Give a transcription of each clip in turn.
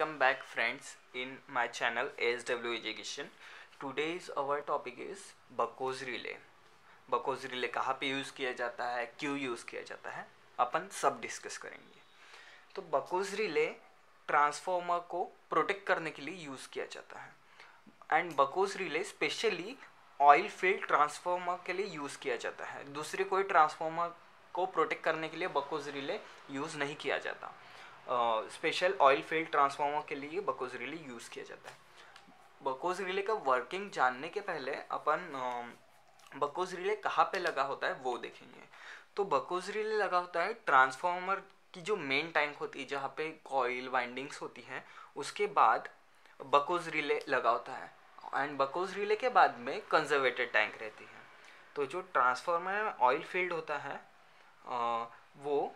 welcome back friends in my channel ASW Education. Today's our topic is Buchholz relay. Buchholz relay कहाँ पे use किया जाता है, क्यों यूज़ किया जाता है, अपन सब डिस्कस करेंगे. तो बकोज रिले ट्रांसफॉर्मर को प्रोटेक्ट करने के लिए यूज़ किया जाता है and Buchholz relay specially oil filled transformer के लिए यूज़ किया जाता है. दूसरे कोई ट्रांसफॉर्मर को प्रोटेक्ट करने के लिए बकोज रिले यूज़ नहीं किया जाता. स्पेशल ऑयल फील्ड ट्रांसफार्मर के लिए बकोज रिले यूज़ किया जाता है. बकोज रिले का वर्किंग जानने के पहले अपन बकोज रिले कहाँ पे लगा होता है वो देखेंगे. तो बकोज रिले लगा होता है ट्रांसफार्मर की जो मेन टैंक होती है जहाँ पे कॉइल वाइंडिंग्स होती हैं, उसके बाद बकोज रिले लगा होता है एंड बकोज रिले के बाद में कंजर्वेटेड टैंक रहती है. तो जो ट्रांसफार्मर में ऑयल फील्ड होता है वो,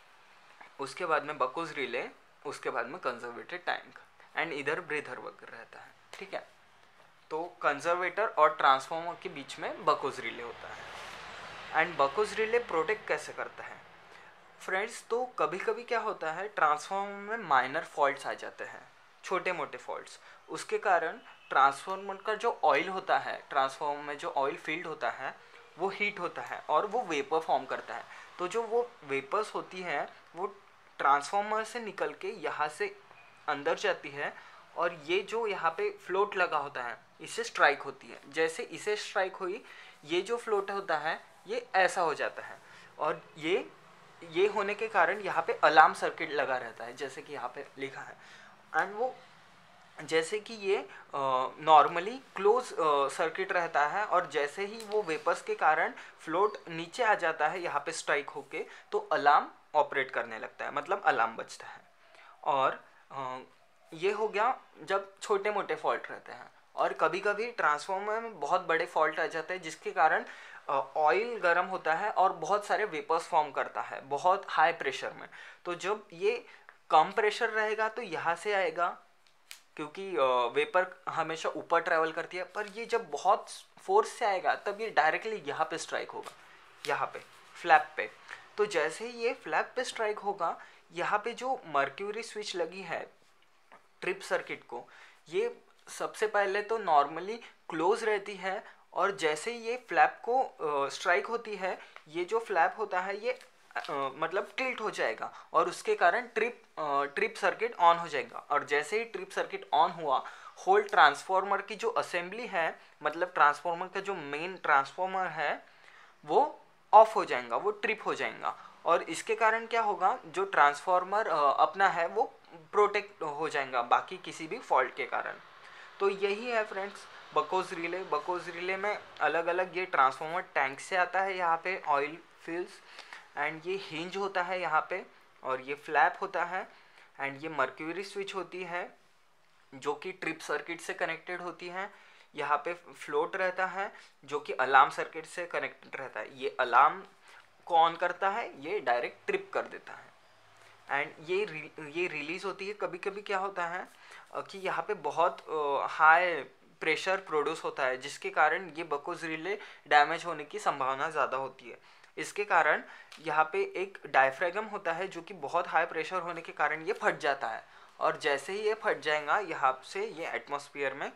उसके बाद में बकोज रिले, उसके बाद में कंजर्वेटेड टैंक एंड इधर ब्रीदर वगैरह रहता है. ठीक है, तो कंजर्वेटर और ट्रांसफार्मर के बीच में बकोज रिले होता है एंड बकोज रिले प्रोटेक्ट कैसे करता है फ्रेंड्स. तो कभी कभी क्या होता है, ट्रांसफार्मर में माइनर फॉल्ट्स आ जाते हैं, छोटे मोटे फॉल्ट्स. उसके कारण ट्रांसफार्मर का जो ऑयल होता है, ट्रांसफार्मर में जो ऑयल फील्ड होता है वो हीट होता है और वो वेपर फॉर्म करता है. तो जो वो वेपर्स होती है वो ट्रांसफार्मर से निकल के यहाँ से अंदर जाती है और ये जो यहाँ पे फ्लोट लगा होता है इससे स्ट्राइक होती है. जैसे इसे स्ट्राइक हुई, ये जो फ्लोट होता है ये ऐसा हो जाता है और ये होने के कारण यहाँ पे अलार्म सर्किट लगा रहता है जैसे कि यहाँ पे लिखा है. एंड वो जैसे कि ये नॉर्मली क्लोज सर्किट रहता है और जैसे ही वो वेपर्स के कारण फ्लोट नीचे आ जाता है यहाँ पे स्ट्राइक होके, तो अलार्म ऑपरेट करने लगता है, मतलब अलार्म बजता है. और ये हो गया जब छोटे मोटे फॉल्ट रहते हैं. और कभी कभी ट्रांसफार्मर में बहुत बड़े फॉल्ट आ जाते हैं जिसके कारण ऑयल गर्म होता है और बहुत सारे वेपर्स फॉर्म करता है बहुत हाई प्रेशर में. तो जब ये कम प्रेशर रहेगा तो यहाँ से आएगा, क्योंकि वेपर हमेशा ऊपर ट्रैवल करती है, पर ये जब बहुत फोर्स से आएगा तब ये डायरेक्टली यहाँ पे स्ट्राइक होगा, यहाँ पे फ्लैप पे. तो जैसे ही ये फ्लैप पे स्ट्राइक होगा, यहाँ पे जो मर्क्यूरी स्विच लगी है ट्रिप सर्किट को, ये सबसे पहले तो नॉर्मली क्लोज रहती है और जैसे ही ये फ्लैप को स्ट्राइक होती है, ये जो फ्लैप होता है ये मतलब टिल्ट हो जाएगा और उसके कारण ट्रिप सर्किट ऑन हो जाएगा. और जैसे ही ट्रिप सर्किट ऑन हुआ, होल ट्रांसफार्मर की जो असेंबली है, मतलब ट्रांसफार्मर का जो मेन ट्रांसफार्मर है वो ऑफ हो जाएगा, वो ट्रिप हो जाएगा. और इसके कारण क्या होगा, जो ट्रांसफार्मर अपना है वो प्रोटेक्ट हो जाएगा बाकी किसी भी फॉल्ट के कारण. तो यही है friends Buchholz relay. Buchholz relay में अलग अलग ये ट्रांसफार्मर टैंक से आता है, यहाँ पे ऑयल फील्ड्स एंड ये हिंज होता है यहाँ पे और ये फ्लैप होता है एंड ये मर्क्यूरी स्विच होती है जो कि ट्रिप सर्किट से कनेक्टेड होती है. यहाँ पे फ्लोट रहता है जो कि अलार्म सर्किट से कनेक्टेड रहता है. ये अलार्म को ऑन करता है, ये डायरेक्ट ट्रिप कर देता है एंड ये रिलीज़ होती है. कभी कभी क्या होता है कि यहाँ पे बहुत हाई प्रेशर प्रोड्यूस होता है जिसके कारण ये बकोज रिले डैमेज होने की संभावना ज़्यादा होती है. इसके कारण यहाँ पे एक डायफ्रागम होता है जो कि बहुत हाई प्रेशर होने के कारण ये फट जाता है और जैसे ही ये फट जाएगा यहाँ से ये एटमॉस्फेयर में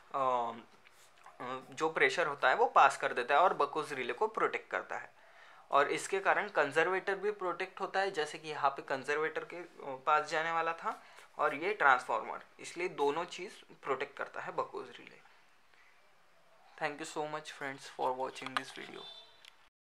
जो प्रेशर होता है वो पास कर देता है और बकोज रिले को प्रोटेक्ट करता है. और इसके कारण कंजर्वेटर भी प्रोटेक्ट होता है, जैसे कि यहाँ पे कंजर्वेटर के पास जाने वाला था और ये ट्रांसफार्मर, इसलिए दोनों चीज़ प्रोटेक्ट करता है Buchholz relay. Thank you so much friends for watching this video.